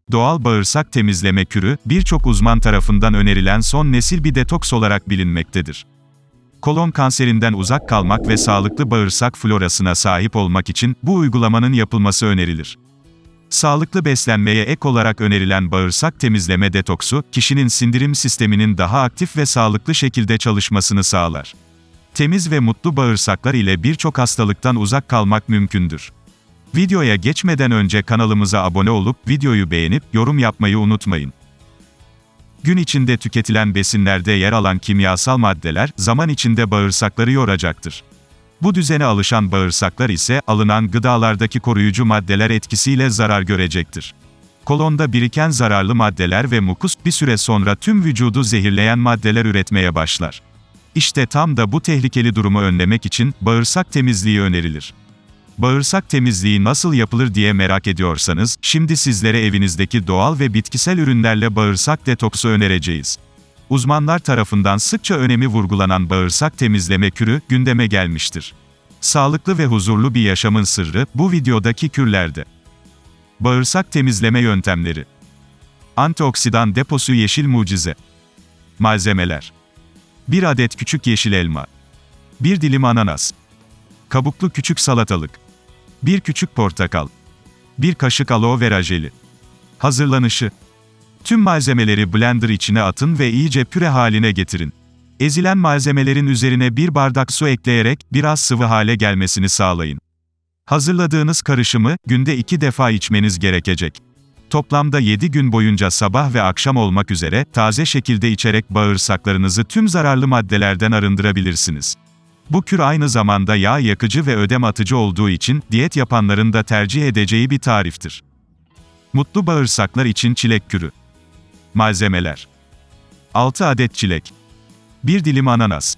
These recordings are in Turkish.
Doğal bağırsak temizleme kürü, birçok uzman tarafından önerilen son nesil bir detoks olarak bilinmektedir. Kolon kanserinden uzak kalmak ve sağlıklı bağırsak florasına sahip olmak için bu uygulamanın yapılması önerilir. Sağlıklı beslenmeye ek olarak önerilen bağırsak temizleme detoksu, kişinin sindirim sisteminin daha aktif ve sağlıklı şekilde çalışmasını sağlar. Temiz ve mutlu bağırsaklar ile birçok hastalıktan uzak kalmak mümkündür. Videoya geçmeden önce kanalımıza abone olup, videoyu beğenip, yorum yapmayı unutmayın. Gün içinde tüketilen besinlerde yer alan kimyasal maddeler, zaman içinde bağırsakları yoracaktır. Bu düzene alışan bağırsaklar ise, alınan gıdalardaki koruyucu maddeler etkisiyle zarar görecektir. Kolonda biriken zararlı maddeler ve mukus, bir süre sonra tüm vücudu zehirleyen maddeler üretmeye başlar. İşte tam da bu tehlikeli durumu önlemek için, bağırsak temizliği önerilir. Bağırsak temizliği nasıl yapılır diye merak ediyorsanız, şimdi sizlere evinizdeki doğal ve bitkisel ürünlerle bağırsak detoksu önereceğiz. Uzmanlar tarafından sıkça önemi vurgulanan bağırsak temizleme kürü, gündeme gelmiştir. Sağlıklı ve huzurlu bir yaşamın sırrı, bu videodaki kürlerde. Bağırsak temizleme yöntemleri. Antioksidan deposu yeşil mucize. Malzemeler. 1 adet küçük yeşil elma. 1 dilim ananas. Kabuklu küçük salatalık. 1 küçük portakal. 1 kaşık aloe vera jeli. Hazırlanışı. Tüm malzemeleri blender içine atın ve iyice püre haline getirin. Ezilen malzemelerin üzerine 1 bardak su ekleyerek, biraz sıvı hale gelmesini sağlayın. Hazırladığınız karışımı, günde 2 defa içmeniz gerekecek. Toplamda 7 gün boyunca sabah ve akşam olmak üzere, taze şekilde içerek bağırsaklarınızı tüm zararlı maddelerden arındırabilirsiniz. Bu kür aynı zamanda yağ yakıcı ve ödem atıcı olduğu için, diyet yapanların da tercih edeceği bir tariftir. Mutlu bağırsaklar için çilek kürü. Malzemeler. 6 adet çilek. 1 dilim ananas.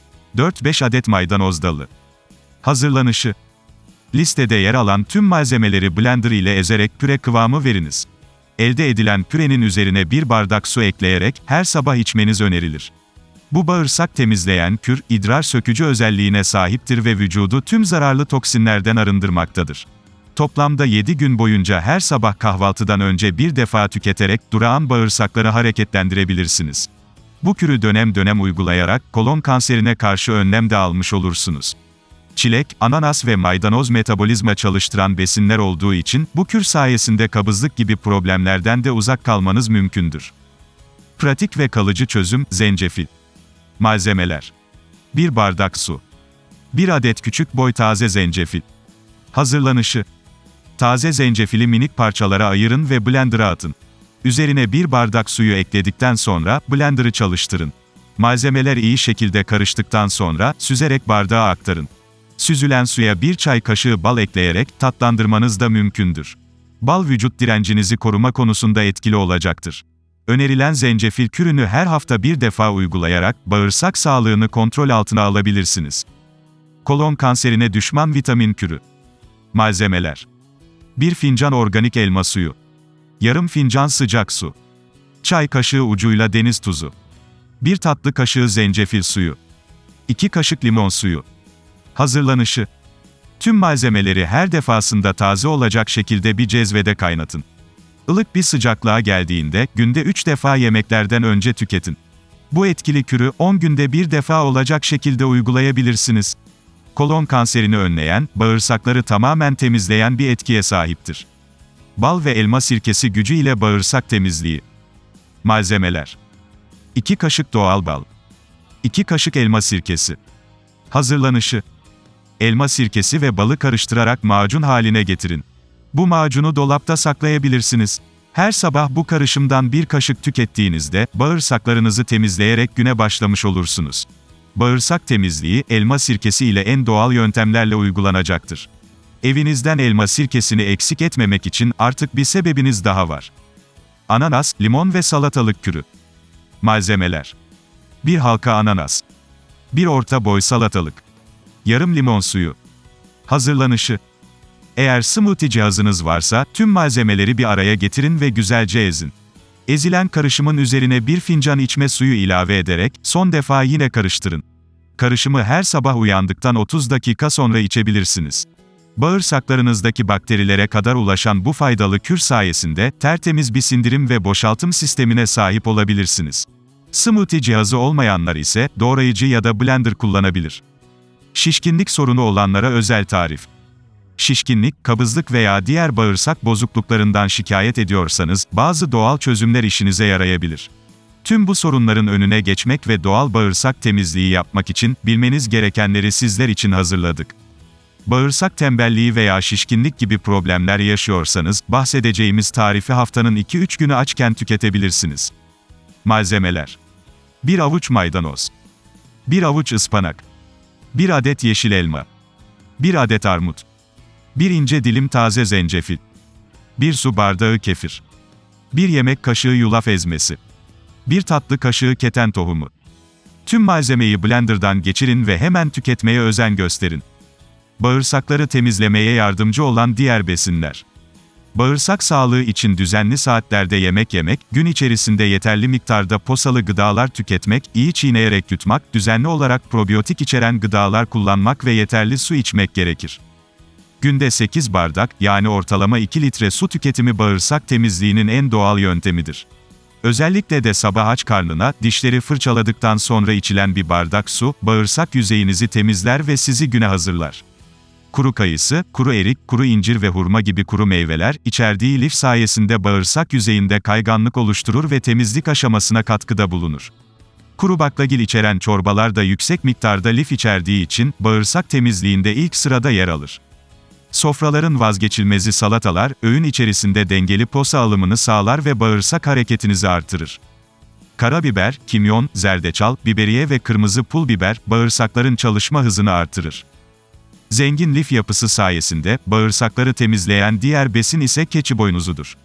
4-5 adet maydanoz dalı. Hazırlanışı. Listede yer alan tüm malzemeleri blender ile ezerek püre kıvamı veriniz. Elde edilen pürenin üzerine 1 bardak su ekleyerek, her sabah içmeniz önerilir. Bu bağırsak temizleyen kür, idrar sökücü özelliğine sahiptir ve vücudu tüm zararlı toksinlerden arındırmaktadır. Toplamda 7 gün boyunca her sabah kahvaltıdan önce bir defa tüketerek, durağan bağırsakları hareketlendirebilirsiniz. Bu kürü dönem dönem uygulayarak, kolon kanserine karşı önlem de almış olursunuz. Çilek, ananas ve maydanoz metabolizma çalıştıran besinler olduğu için, bu kür sayesinde kabızlık gibi problemlerden de uzak kalmanız mümkündür. Pratik ve kalıcı çözüm, zencefil. Malzemeler. 1 bardak su. 1 adet küçük boy taze zencefil. Hazırlanışı. Taze zencefili minik parçalara ayırın ve blender'a atın. Üzerine 1 bardak suyu ekledikten sonra, blender'ı çalıştırın. Malzemeler iyi şekilde karıştıktan sonra, süzerek bardağa aktarın. Süzülen suya 1 çay kaşığı bal ekleyerek, tatlandırmanız da mümkündür. Bal vücut direncinizi koruma konusunda etkili olacaktır. Önerilen zencefil kürünü her hafta 1 defa uygulayarak, bağırsak sağlığını kontrol altına alabilirsiniz. Kolon kanserine düşman vitamin kürü. Malzemeler. 1 fincan organik elma suyu. Yarım fincan sıcak su. Çay kaşığı ucuyla deniz tuzu. 1 tatlı kaşığı zencefil suyu. 2 kaşık limon suyu. Hazırlanışı. Tüm malzemeleri her defasında taze olacak şekilde bir cezvede kaynatın. Ilık bir sıcaklığa geldiğinde, günde 3 defa yemeklerden önce tüketin. Bu etkili kürü, 10 günde 1 defa olacak şekilde uygulayabilirsiniz. Kolon kanserini önleyen, bağırsakları tamamen temizleyen bir etkiye sahiptir. Bal ve elma sirkesi gücü ile bağırsak temizliği. Malzemeler. 2 kaşık doğal bal. 2 kaşık elma sirkesi. Hazırlanışı. Elma sirkesi ve balı karıştırarak macun haline getirin. Bu macunu dolapta saklayabilirsiniz. Her sabah bu karışımdan 1 kaşık tükettiğinizde, bağırsaklarınızı temizleyerek güne başlamış olursunuz. Bağırsak temizliği, elma sirkesi ile en doğal yöntemlerle uygulanacaktır. Evinizden elma sirkesini eksik etmemek için artık bir sebebiniz daha var. Ananas, limon ve salatalık kürü. Malzemeler. 1 halka ananas. 1 orta boy salatalık. Yarım limon suyu. Hazırlanışı. Eğer smoothie cihazınız varsa, tüm malzemeleri bir araya getirin ve güzelce ezin. Ezilen karışımın üzerine 1 fincan içme suyu ilave ederek, son defa yine karıştırın. Karışımı her sabah uyandıktan 30 dakika sonra içebilirsiniz. Bağırsaklarınızdaki bakterilere kadar ulaşan bu faydalı kür sayesinde tertemiz bir sindirim ve boşaltım sistemine sahip olabilirsiniz. Smoothie cihazı olmayanlar ise doğrayıcı ya da blender kullanabilir. Şişkinlik sorunu olanlara özel tarif. Şişkinlik, kabızlık veya diğer bağırsak bozukluklarından şikayet ediyorsanız, bazı doğal çözümler işinize yarayabilir. Tüm bu sorunların önüne geçmek ve doğal bağırsak temizliği yapmak için bilmeniz gerekenleri sizler için hazırladık. Bağırsak tembelliği veya şişkinlik gibi problemler yaşıyorsanız, bahsedeceğimiz tarifi haftanın 2-3 günü açken tüketebilirsiniz. Malzemeler: 1 avuç maydanoz, 1 avuç ıspanak, 1 adet yeşil elma, 1 adet armut, 1 ince dilim taze zencefil, 1 su bardağı kefir, 1 yemek kaşığı yulaf ezmesi, 1 tatlı kaşığı keten tohumu. Tüm malzemeyi blenderdan geçirin ve hemen tüketmeye özen gösterin. Bağırsakları temizlemeye yardımcı olan diğer besinler. Bağırsak sağlığı için düzenli saatlerde yemek yemek, gün içerisinde yeterli miktarda posalı gıdalar tüketmek, iyi çiğneyerek yutmak, düzenli olarak probiyotik içeren gıdalar kullanmak ve yeterli su içmek gerekir. Günde 8 bardak, yani ortalama 2 litre su tüketimi bağırsak temizliğinin en doğal yöntemidir. Özellikle de sabah aç karnına, dişleri fırçaladıktan sonra içilen bir bardak su, bağırsak yüzeyinizi temizler ve sizi güne hazırlar. Kuru kayısı, kuru erik, kuru incir ve hurma gibi kuru meyveler, içerdiği lif sayesinde bağırsak yüzeyinde kayganlık oluşturur ve temizlik aşamasına katkıda bulunur. Kuru baklagil içeren çorbalar da yüksek miktarda lif içerdiği için, bağırsak temizliğinde ilk sırada yer alır. Sofraların vazgeçilmezi salatalar, öğün içerisinde dengeli posa alımını sağlar ve bağırsak hareketinizi artırır. Karabiber, kimyon, zerdeçal, biberiye ve kırmızı pul biber, bağırsakların çalışma hızını artırır. Zengin lif yapısı sayesinde, bağırsakları temizleyen diğer besin ise keçi boynuzudur.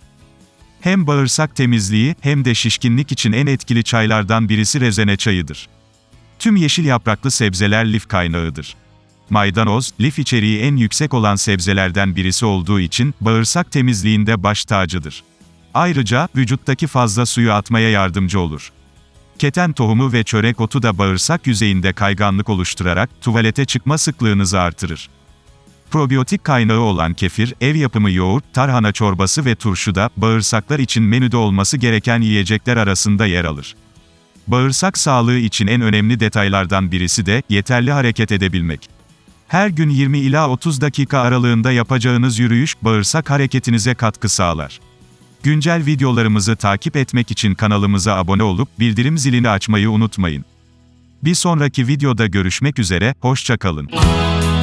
Hem bağırsak temizliği, hem de şişkinlik için en etkili çaylardan birisi rezene çayıdır. Tüm yeşil yapraklı sebzeler lif kaynağıdır. Maydanoz, lif içeriği en yüksek olan sebzelerden birisi olduğu için, bağırsak temizliğinde baş tacıdır. Ayrıca, vücuttaki fazla suyu atmaya yardımcı olur. Keten tohumu ve çörek otu da bağırsak yüzeyinde kayganlık oluşturarak, tuvalete çıkma sıklığınızı artırır. Probiyotik kaynağı olan kefir, ev yapımı yoğurt, tarhana çorbası ve turşu da, bağırsaklar için menüde olması gereken yiyecekler arasında yer alır. Bağırsak sağlığı için en önemli detaylardan birisi de, yeterli hareket edebilmek. Her gün 20 ila 30 dakika aralığında yapacağınız yürüyüş, bağırsak hareketinize katkı sağlar. Güncel videolarımızı takip etmek için kanalımıza abone olup, bildirim zilini açmayı unutmayın. Bir sonraki videoda görüşmek üzere, hoşça kalın.